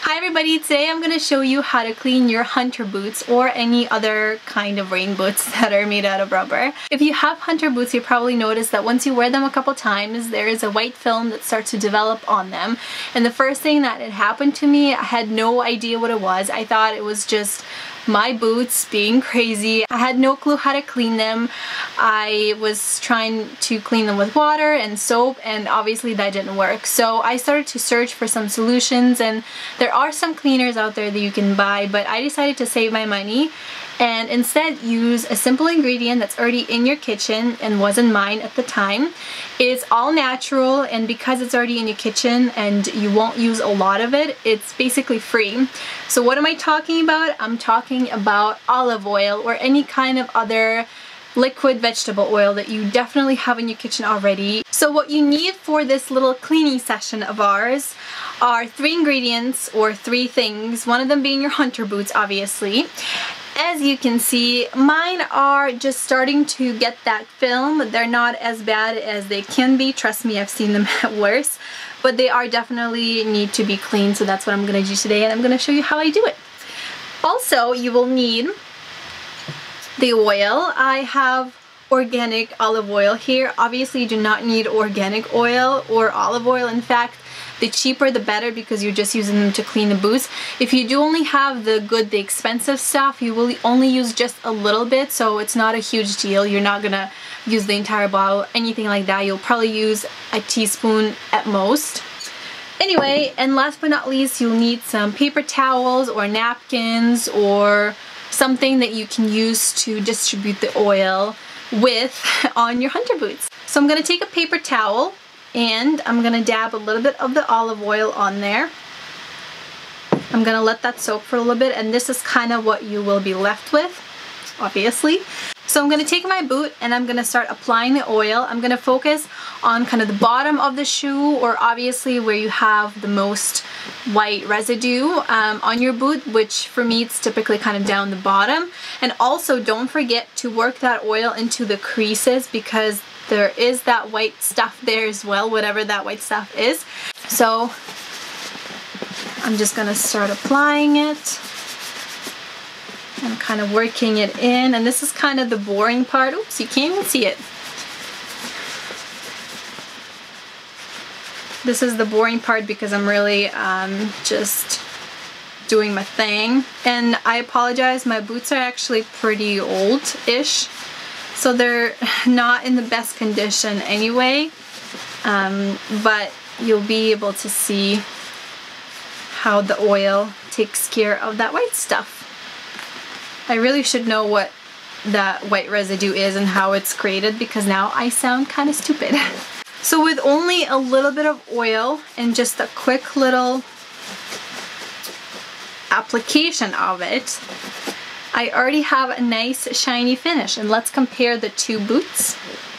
Hi everybody, today I'm going to show you how to clean your hunter boots or any other kind of rain boots that are made out of rubber. If you have hunter boots, you probably noticed that once you wear them a couple times, there is a white film that starts to develop on them. And the first thing that had happened to me, I had no idea what it was. I thought it was just my boots being crazy. I had no clue how to clean them. I was trying to clean them with water and soap, and obviously that didn't work. So I started to search for some solutions, and there are some cleaners out there that you can buy, but I decided to save my money and instead use a simple ingredient that's already in your kitchen and wasn't mine at the time. It's all natural, and because it's already in your kitchen and you won't use a lot of it, it's basically free. So what am I talking about? I'm talking about olive oil or any kind of other liquid vegetable oil that you definitely have in your kitchen already. So what you need for this little cleaning session of ours are 3 ingredients or 3 things, one of them being your hunter boots, obviously. As you can see, mine are just starting to get that film. They're not as bad as they can be. Trust me, I've seen them worse, but they are definitely need to be cleaned, so that's what I'm going to do today, and I'm going to show you how I do it. Also, you will need the oil. I have organic olive oil here. Obviously, you do not need organic oil or olive oil. In fact, the cheaper the better, because you're just using them to clean the boots. If you do only have the expensive stuff, you will only use just a little bit, so it's not a huge deal. You're not gonna use the entire bottle, anything like that. You'll probably use a teaspoon at most. Anyway, and last but not least, you'll need some paper towels or napkins or something that you can use to distribute the oil with on your hunter boots. So I'm gonna take a paper towel and I'm gonna dab a little bit of the olive oil on there. I'm gonna let that soak for a little bit, and this is kind of what you will be left with, obviously. So I'm gonna take my boot and I'm gonna start applying the oil. I'm gonna focus on kind of the bottom of the shoe, or obviously where you have the most white residue on your boot, which for me it's typically kind of down the bottom. And also don't forget to work that oil into the creases, because there is that white stuff there as well, whatever that white stuff is. So I'm just gonna start applying it and kind of working it in, and this is kind of the boring part. Oops, you can't even see it. This is the boring part because I'm really just doing my thing. And I apologize, my boots are actually pretty old-ish, so they're not in the best condition anyway, but you'll be able to see how the oil takes care of that white stuff. I really should know what that white residue is and how it's created, because now I sound kind of stupid. So with only a little bit of oil and just a quick little application of it, I already have a nice shiny finish. And let's compare the 2 boots.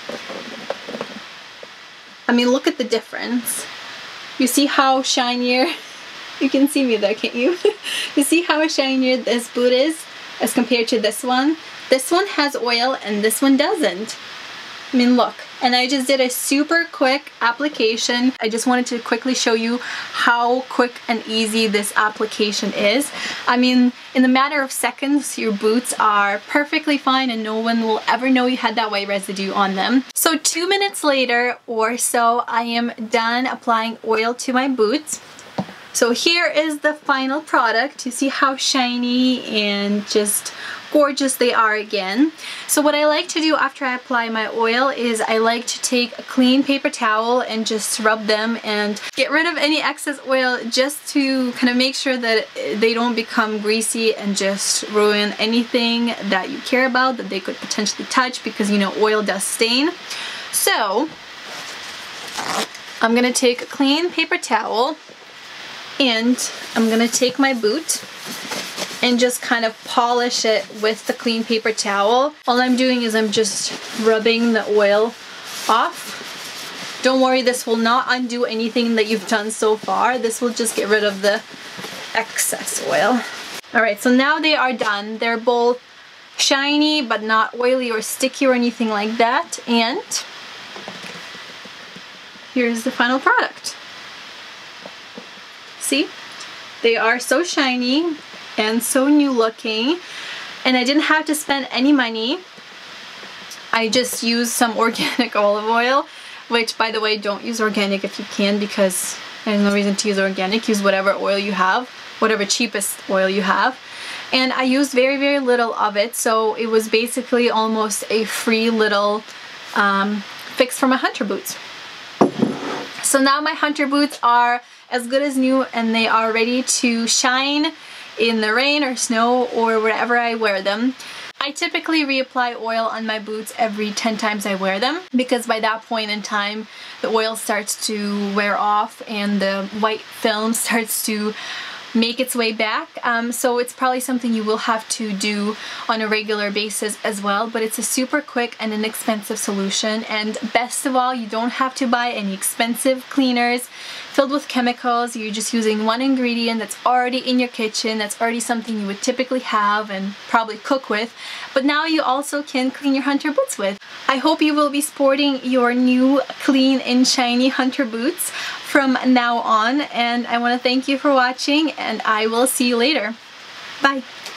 I mean, look at the difference. You see how shinier, you can see me there, can't you? You see how shinier this boot is as compared to this one? This one has oil and this one doesn't. I mean, look. And I just did a super quick application. I just wanted to quickly show you how quick and easy this application is. I mean, in the matter of seconds, your boots are perfectly fine and no one will ever know you had that white residue on them. So 2 minutes later or so, I am done applying oil to my boots. So here is the final product. You see how shiny and just gorgeous they are again. So what I like to do after I apply my oil is I like to take a clean paper towel and just rub them and get rid of any excess oil, just to kind of make sure that they don't become greasy and just ruin anything that you care about that they could potentially touch, because you know oil does stain. So I'm gonna take a clean paper towel and I'm gonna take my boot and just kind of polish it with the clean paper towel. All I'm doing is I'm just rubbing the oil off. Don't worry, this will not undo anything that you've done so far. This will just get rid of the excess oil. Alright, so now they are done. They're both shiny but not oily or sticky or anything like that. And here's the final product. See? They are so shiny and so new looking, and I didn't have to spend any money. I just used some organic olive oil, which, by the way, don't use organic if you can, because there's no reason to use organic. Use whatever oil you have, whatever cheapest oil you have. And I used very, very little of it, so it was basically almost a free little fix for my hunter boots. So now my hunter boots are as good as new, and they are ready to shine in the rain or snow or wherever I wear them. I typically reapply oil on my boots every 10 times I wear them, because by that point in time the oil starts to wear off and the white film starts to make its way back. So it's probably something you will have to do on a regular basis as well, but it's a super quick and inexpensive solution. And best of all, you don't have to buy any expensive cleaners filled with chemicals. You're just using one ingredient that's already in your kitchen, that's already something you would typically have and probably cook with, but now you also can clean your hunter boots with. I hope you will be sporting your new clean and shiny hunter boots from now on, and I want to thank you for watching, and I will see you later. Bye!